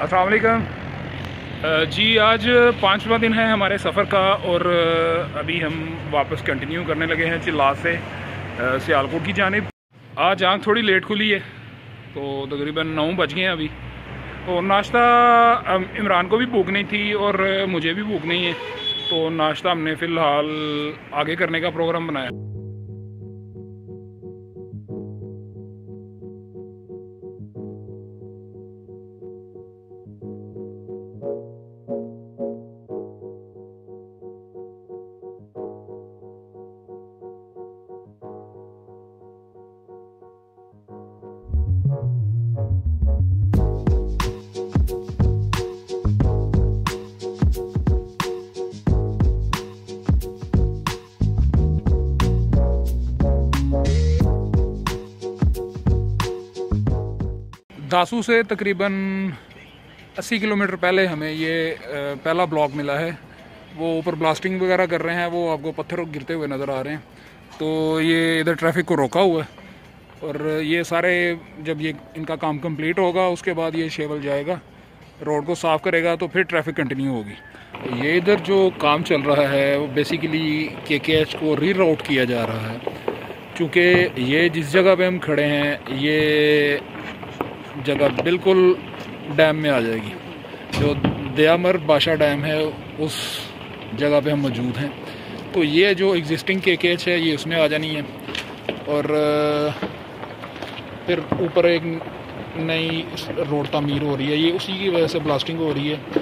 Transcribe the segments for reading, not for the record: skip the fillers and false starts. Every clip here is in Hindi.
अस्सलाम वालेकुम। जी आज 5वां दिन है हमारे सफ़र का और अभी हम वापस कंटिन्यू करने लगे हैं चिल्ला से सियालकोट की जानिब। आज आँख थोड़ी लेट खुली है तो तकरीबन 9 बज गए हैं अभी। तो नाश्ता इमरान को भी भूख नहीं थी और मुझे भी भूख नहीं है, तो नाश्ता हमने फ़िलहाल आगे करने का प्रोग्राम बनाया। दासू से तकरीबन 80 किलोमीटर पहले हमें ये पहला ब्लॉक मिला है। वो ऊपर ब्लास्टिंग वगैरह कर रहे हैं, वो आपको पत्थर गिरते हुए नज़र आ रहे हैं। तो ये इधर ट्रैफिक को रोका हुआ है और ये सारे जब ये इनका काम कंप्लीट होगा उसके बाद ये शेवल जाएगा, रोड को साफ़ करेगा, तो फिर ट्रैफिक कंटिन्यू होगी। ये इधर जो काम चल रहा है वो बेसिकली KKH को रीराउट किया जा रहा है, क्योंकि ये जिस जगह पे हम खड़े हैं ये जगह बिल्कुल डैम में आ जाएगी। जो दयामर बादशाह डैम है उस जगह पे हम मौजूद हैं। तो ये जो एग्जिस्टिंग KKH है ये उसमें आ जानी है और फिर ऊपर एक नई रोड तामीर हो रही है, ये उसी की वजह से ब्लास्टिंग हो रही है।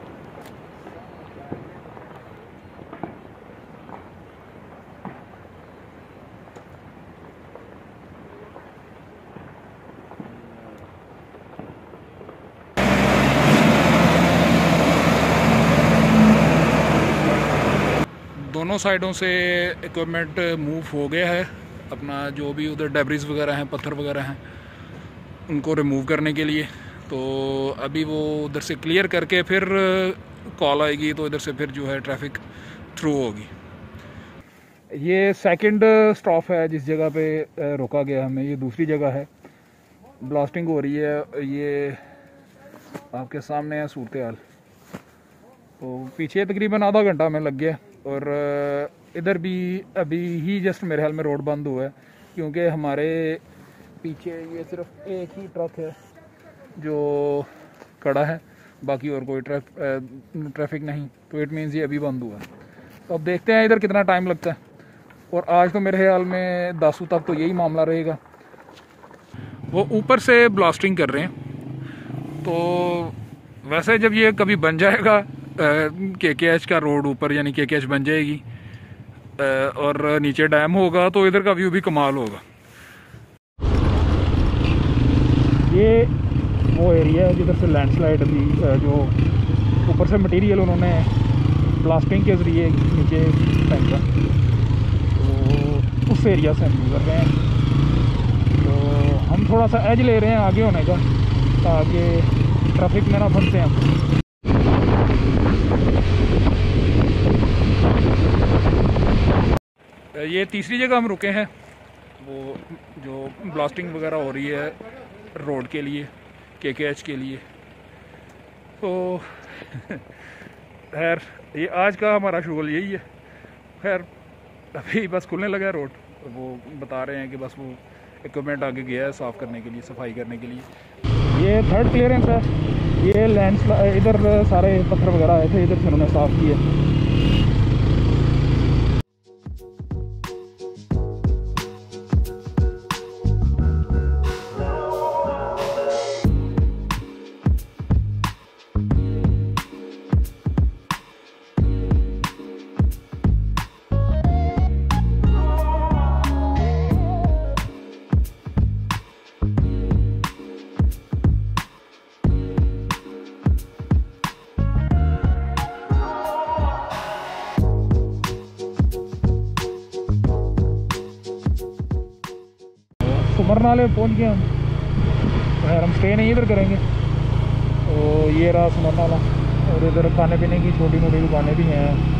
दोनों साइडों से इक्विपमेंट मूव हो गया है। अपना जो भी उधर डेब्रिस वगैरह हैं, पत्थर वगैरह हैं, उनको रिमूव करने के लिए। तो अभी वो उधर से क्लियर करके फिर कॉल आएगी, तो इधर से फिर जो है ट्रैफिक थ्रू होगी। ये सेकंड स्टॉप है जिस जगह पे रोका गया हमें, ये दूसरी जगह है। ब्लास्टिंग हो रही है, ये आपके सामने है सूरत हाल। तो पीछे तकरीबन आधा घंटा हमें लग गया और इधर भी अभी ही जस्ट मेरे ख्याल में रोड बंद हुआ है, क्योंकि हमारे पीछे ये सिर्फ एक ही ट्रक है जो खड़ा है, बाकी और कोई ट्रैफिक नहीं। तो इट मीन्स ये अभी बंद हुआ है। तो अब देखते हैं इधर कितना टाइम लगता है। और आज तो मेरे ख्याल में दासू तक तो यही मामला रहेगा। वो ऊपर से ब्लास्टिंग कर रहे हैं। तो वैसे जब ये कभी बन जाएगा KKH का रोड ऊपर, यानी KKH बन जाएगी और नीचे डैम होगा, तो इधर का व्यू भी कमाल होगा। ये वो एरिया है जिधर से लैंडस्लाइड अभी जो ऊपर से मटेरियल उन्होंने ब्लास्टिंग के ज़रिए नीचे फेंका, तो उस एरिया से हम गुजर रहे हैं। तो हम थोड़ा सा एज ले रहे हैं आगे होने का, ताकि ट्रैफिक में ना फंसे हम। ये तीसरी जगह हम रुके हैं, वो जो ब्लास्टिंग वगैरह हो रही है रोड के लिए, KKH के लिए। तो खैर ये आज का हमारा शुगल यही है। खैर अभी बस खुलने लगा है रोड, वो बता रहे हैं कि बस वो इक्विपमेंट आगे गया है साफ़ करने के लिए, सफाई करने के लिए। ये थर्ड क्लियरेंस है। ये लैंडस्लाइड इधर सारे पत्थर वगैरह आए थे, इधर से उन्होंने साफ़ किए। सुमर नाले पहुँच गए हम। खैर हम स्टे नहीं इधर करेंगे। तो ये रहा सुमर नाला और इधर खाने पीने की छोटी मोटी दुकानें भी हैं।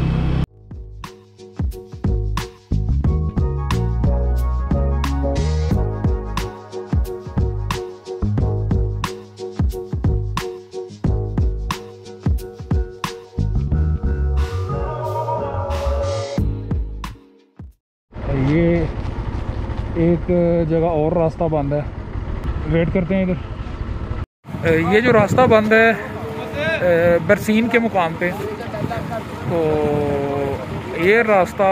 एक जगह और रास्ता बंद है, वेट करते हैं इधर। ये जो रास्ता बंद है बरसीन के मुकाम पे, तो ये रास्ता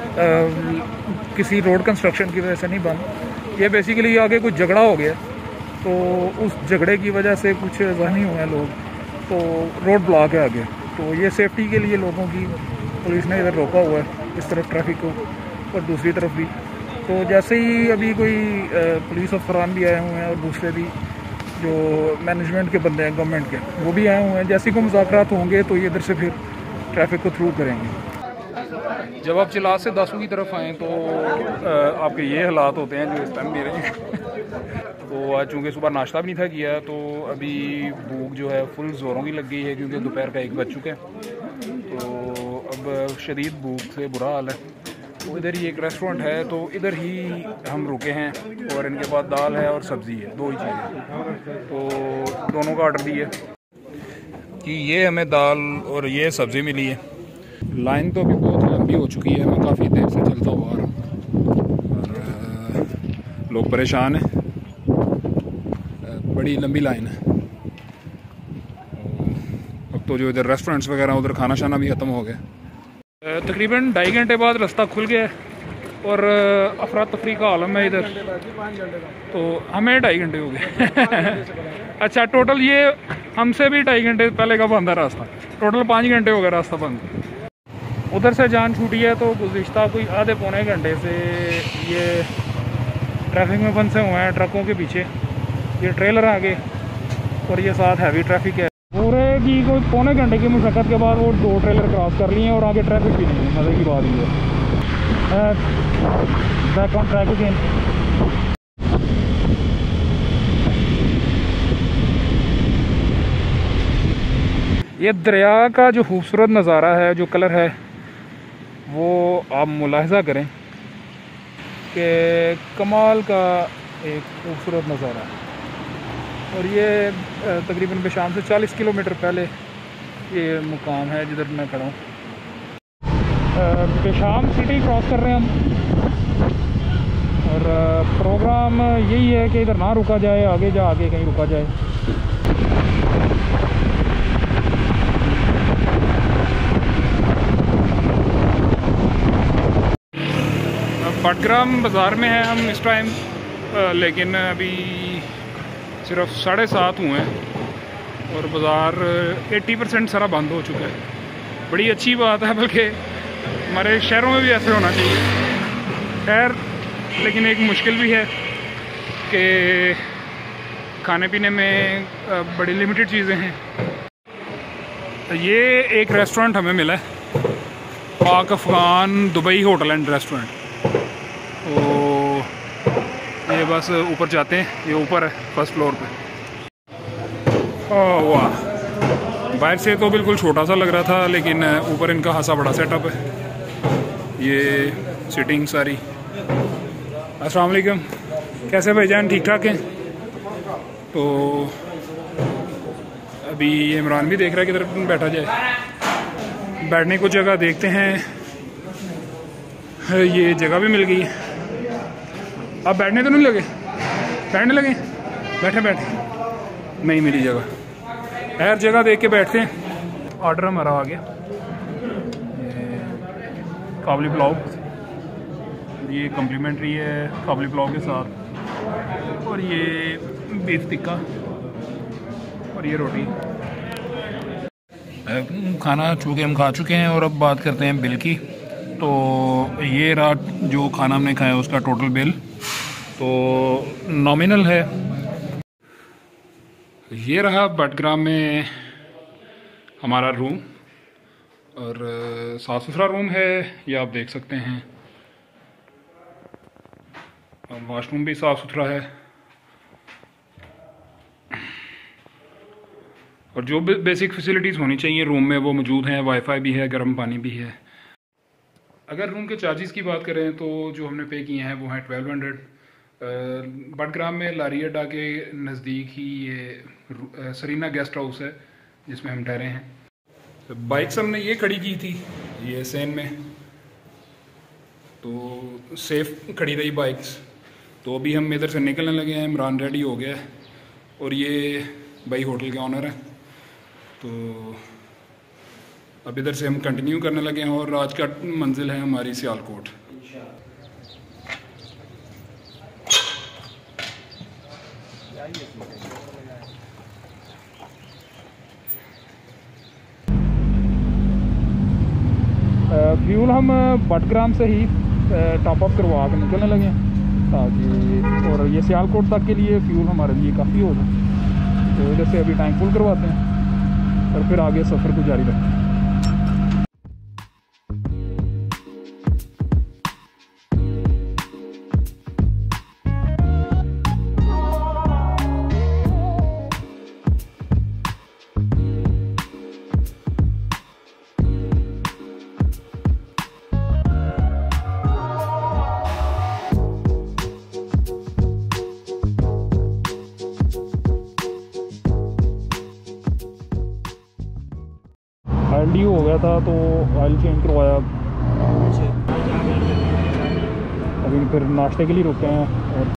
किसी रोड कंस्ट्रक्शन की वजह से नहीं बंद, ये बेसिकली आगे कुछ झगड़ा हो गया, तो उस झगड़े की वजह से कुछ जख्मी हुए हैं लोग, तो रोड ब्लॉक है आगे। तो ये सेफ्टी के लिए लोगों की पुलिस ने इधर रोका हुआ है, इस तरफ ट्रैफिक को और दूसरी तरफ भी। तो जैसे ही अभी कोई पुलिस अफसरान भी आए हुए हैं और दूसरे भी जो मैनेजमेंट के बंदे हैं गवर्नमेंट के, वो भी आए हुए हैं, जैसे को मुज़ाकरात होंगे तो ये इधर से फिर ट्रैफिक को थ्रू करेंगे। जब आप चिलास से दासू की तरफ आएँ तो आपके ये हालात होते हैं जो इस टाइम मेरे तो आज चूँकि सुबह नाश्ता भी नहीं था किया, तो अभी भूख जो है फुल ज़ोरों की लग गई है, क्योंकि दोपहर का 1 बज चुका है। तो अब शदीद भूख से बुरा हाल है। तो इधर ही एक रेस्टोरेंट है, तो इधर ही हम रुके हैं, और इनके पास दाल है और सब्ज़ी है, 2 ही चीज़ें, तो दोनों का ऑर्डर दिया कि ये हमें दाल और ये सब्ज़ी मिली है। लाइन तो अभी बहुत लंबी हो चुकी है, मैं काफ़ी देर से चलता हुआ आ रहा हूँ और लोग परेशान हैं, बड़ी लंबी लाइन है। अब तो जो इधर रेस्टोरेंट्स वगैरह उधर खाना शाना भी ख़त्म हो गया। तकरीबन 2.5 घंटे बाद रास्ता खुल गया और अफरा तफरी का आलम है इधर, तो हमें 2.5 घंटे हो गए अच्छा, टोटल ये हमसे भी 2.5 घंटे पहले का बंद है रास्ता, टोटल 5 घंटे हो गए रास्ता बंद। उधर से जान छूटी है, तो गुज़िश्ता कोई आधे पौने घंटे से ये ट्रैफिक में फंसे हुए हैं ट्रकों के पीछे। ये ट्रेलर आगे और ये साथ हैवी ट्रैफिक है। पूरे की कोई पौने घंटे की मशक्क़त के बाद वो 2 ट्रेलर क्रॉस कर लिए हैं और आगे ट्रैफिक भी नहीं है। मज़े की बात ये है। Back on track again. ये दरिया का जो खूबसूरत नज़ारा है, जो कलर है, वो आप मुलाहिज़ा करें कि कमाल का एक खूबसूरत नज़ारा है। और ये तकरीबन बेशाम से 40 किलोमीटर पहले ये मुकाम है जिधर मैं खड़ा हूँ। बेशाम सिटी क्रॉस कर रहे हैं हम, और प्रोग्राम यही है कि इधर ना रुका जाए, आगे कहीं रुका जाए। बटग्राम बाज़ार में है हम इस टाइम, लेकिन अभी सिर्फ 7:30 हुए हैं और बाज़ार 80% सारा बंद हो चुका है। बड़ी अच्छी बात है, बल्कि हमारे शहरों में भी ऐसे होना चाहिए। खैर, लेकिन एक मुश्किल भी है कि खाने पीने में बड़ी लिमिटेड चीज़ें हैं। ये एक रेस्टोरेंट हमें मिला है, Pak Afghan Dubai hotel and restaurant. तो ये बस ऊपर जाते हैं, ये ऊपर है फर्स्ट फ्लोर पे। ओह वाह, बाहर से तो बिल्कुल छोटा सा लग रहा था, लेकिन ऊपर इनका खासा बड़ा सेटअप है। ये सीटिंग सारी। अस्सलाम वालेकुम, कैसे भाईजान, ठीक ठाक हैं? तो अभी इमरान भी देख रहा है किधर बैठा जाए, बैठने को जगह देखते हैं। ये जगह भी मिल गई है। आप बैठने तो नहीं लगे? बैठने लगे? बैठे नहीं मिली जगह। खैर, जगह देख के बैठते हैं। ऑर्डर हमारा आ गया, काबुली पुलाव, ये कम्प्लीमेंट्री है काबुली पुलाव के साथ, और ये बीफ टिक्का और ये रोटी। खाना चूँकि हम खा चुके हैं और अब बात करते हैं बिल की। तो ये रात जो खाना हमने खाया उसका टोटल बिल तो नॉमिनल है। ये रहा बटग्राम में हमारा रूम, और साफ़ सुथरा रूम है, ये आप देख सकते हैं। वॉशरूम भी साफ़ सुथरा है, और जो बेसिक फैसिलिटीज़ होनी चाहिए रूम में वो मौजूद हैं। वाईफाई भी है, गर्म पानी भी है। अगर रूम के चार्जेस की बात करें तो जो हमने पे किए हैं वो हैं 1200। बटग्राम में लारी अड्डा के नज़दीक ही ये सरीना गेस्ट हाउस है जिसमें हम ठहरे हैं। तो बाइक्स हमने ये खड़ी की थी ये सेन में, तो सेफ खड़ी रही बाइक्स। तो अभी हम इधर से निकलने लगे हैं। इमरान रेडी हो गया है और ये भाई होटल के ऑनर है। तो अब इधर से हम कंटिन्यू करने लगे हैं और आज का मंजिल है हमारी सियालकोट। फ्यूल हम बटग्राम से ही टॉप अप करवा के निकलने लगे हैं ताकि, और ये सियालकोट तक के लिए फ्यूल हमारे लिए काफ़ी होगा। तो इधर से अभी टैंक फुल करवाते हैं और फिर आगे सफ़र को जारी रखते हैं। ऑयल ड्यू हो गया था तो ऑयल चेंज करवाया। अभी फिर नाश्ते के लिए रुके हैं। और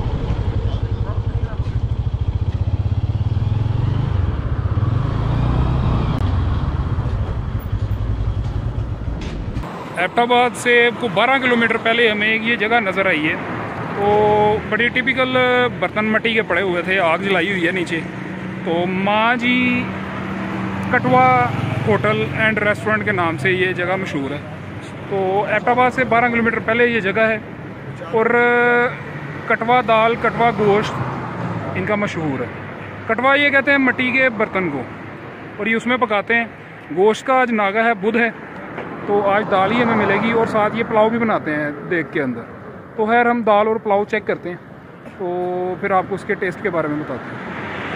एबटाबाद से को 12 किलोमीटर पहले हमें ये जगह नज़र आई है। तो बड़ी टिपिकल बर्तन मट्टी के पड़े हुए थे, आग जलाई हुई है नीचे। तो माँ जी कटवा होटल एंड रेस्टोरेंट के नाम से ये जगह मशहूर है। तो एबटाबाद से 12 किलोमीटर पहले ये जगह है और कटवा दाल कटवा गोश्त इनका मशहूर है। कटवा ये कहते हैं मिट्टी के बर्तन को, और ये उसमें पकाते हैं। गोश्त का आज नागा है, बुध है, तो आज दाल ही हमें मिलेगी और साथ ये पुलाव भी बनाते हैं देख के अंदर। तो खैर हम दाल और पुलाव चेक करते हैं, तो फिर आपको उसके टेस्ट के बारे में बताते हैं।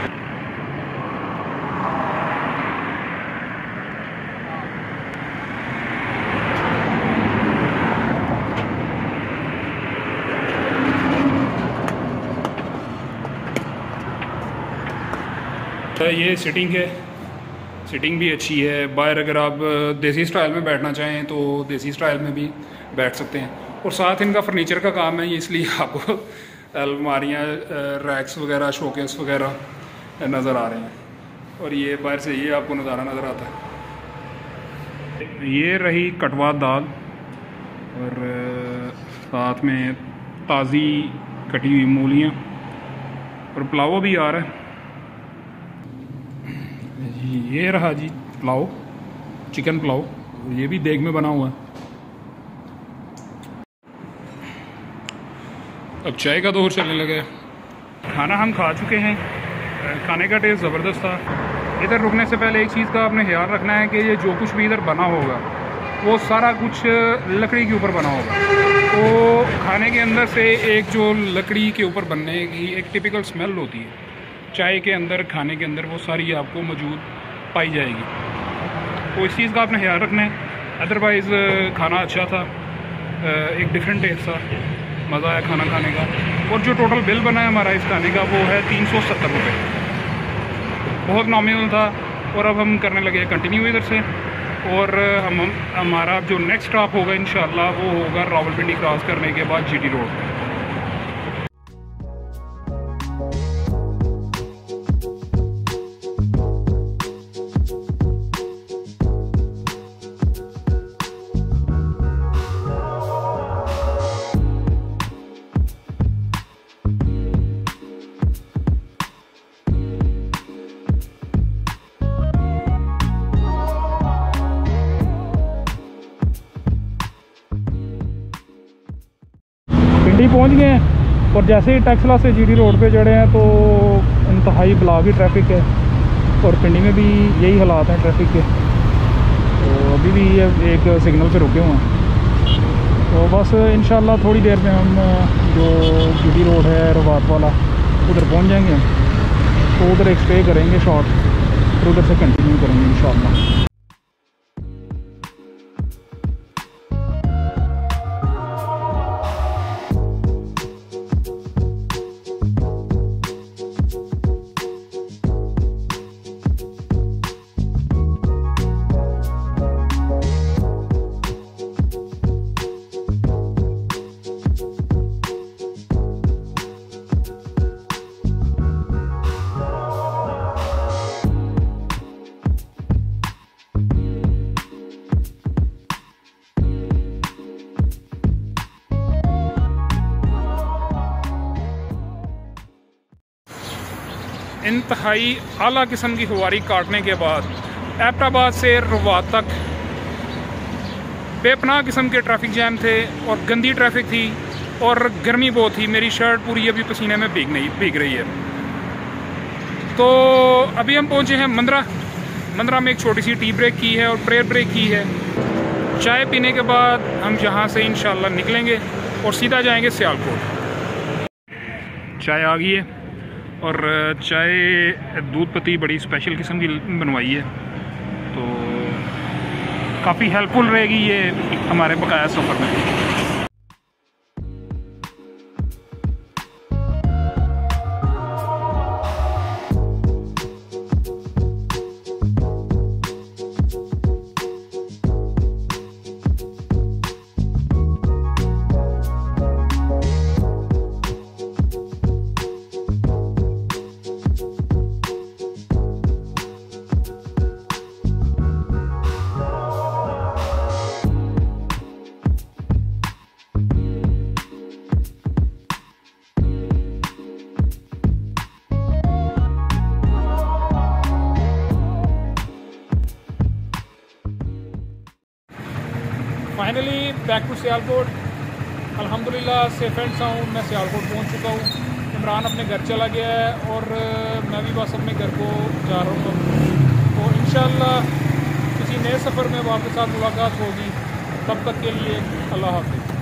ये सिटिंग है, सिटिंग भी अच्छी है। बाहर अगर आप देसी स्टाइल में बैठना चाहें तो देसी स्टाइल में भी बैठ सकते हैं। और साथ इनका फर्नीचर का काम है, इसलिए आपको अलमारियाँ, रैक्स वगैरह, शोकेस वगैरह नज़र आ रहे हैं। और ये बाहर से ये आपको नज़ारा नज़र आता है। ये रही कटवा दाल और साथ में ताज़ी कटी हुई मूलियाँ और पुलाव भी आ रहा है। ये रहा जी पुलाव, चिकन पुलाव, ये भी देग में बना हुआ है। अब चाय का दौर चलने लगा है। खाना हम खा चुके हैं, खाने का टेस्ट ज़बरदस्त था। इधर रुकने से पहले एक चीज़ का आपने ख्याल रखना है कि ये जो कुछ भी इधर बना होगा वो सारा कुछ लकड़ी के ऊपर बना होगा। तो खाने के अंदर से एक जो लकड़ी के ऊपर बनने की एक टिपिकल स्मेल होती है, चाय के अंदर, खाने के अंदर, वो सारी आपको मौजूद पाई जाएगी। तो इस चीज़ का आपने ख्याल रखना है। अदरवाइज़ खाना अच्छा था, एक डिफरेंट टेस्ट था, मज़ा आया खाना खाने का। और जो टोटल बिल बना है हमारा इस खाने का वो है 370 रुपये, बहुत नॉमिनल था। और अब हम करने लगे कंटिन्यू इधर से, और हमारा जो नेक्स्ट स्टॉप होगा इंशाल्लाह वो होगा रावलपिंडी क्रॉस करने के बाद GT रोड। पिंडी पहुंच गए हैं और जैसे ही टैक्सला से GT रोड पे चढ़े हैं तो इंतहाई ब्लॉक ही ट्रैफिक है, और पिंडी में भी यही हालात हैं ट्रैफिक के। तो अभी भी ये एक सिग्नल पे रुके हुए हैं। तो बस इंशाल्लाह थोड़ी देर में हम जो GT रोड है रवात वाला उधर पहुंच जाएंगे। तो उधर एक स्टे करेंगे शॉर्ट, फिर उधर से कंटिन्यू करेंगे इंशाल्लाह। इंतहाई आला किस्म की फुवारी काटने के बाद एबटाबाद से रवात तक बेपनाह किस्म के ट्रैफिक जैम थे और गंदी ट्रैफिक थी और गर्मी बहुत थी। मेरी शर्ट पूरी अभी पसीने में भीग रही है। तो अभी हम पहुंचे हैं मंदरा में एक छोटी सी टी ब्रेक की है और प्रेयर ब्रेक की है। चाय पीने के बाद हम यहाँ से इंशाल्लाह निकलेंगे और सीधा जाएंगे सियालकोट। चाय आ गई है और चाय दूध पत्ती बड़ी स्पेशल किस्म की बनवाई है, तो काफ़ी हेल्पफुल रहेगी ये हमारे बकाया सफ़र में। Finally back to Sialkot. अल्हम्दुलिल्लाह सेफ एंड साउंड मैं सियालकोट पहुंच चुका हूं। इमरान अपने घर चला गया है और मैं भी बस अपने घर को जा रहा हूं। तो इंशाल्लाह किसी नए सफ़र में आपके साथ मुलाकात होगी। तब तक के लिए अल्लाह हाफ़िज़।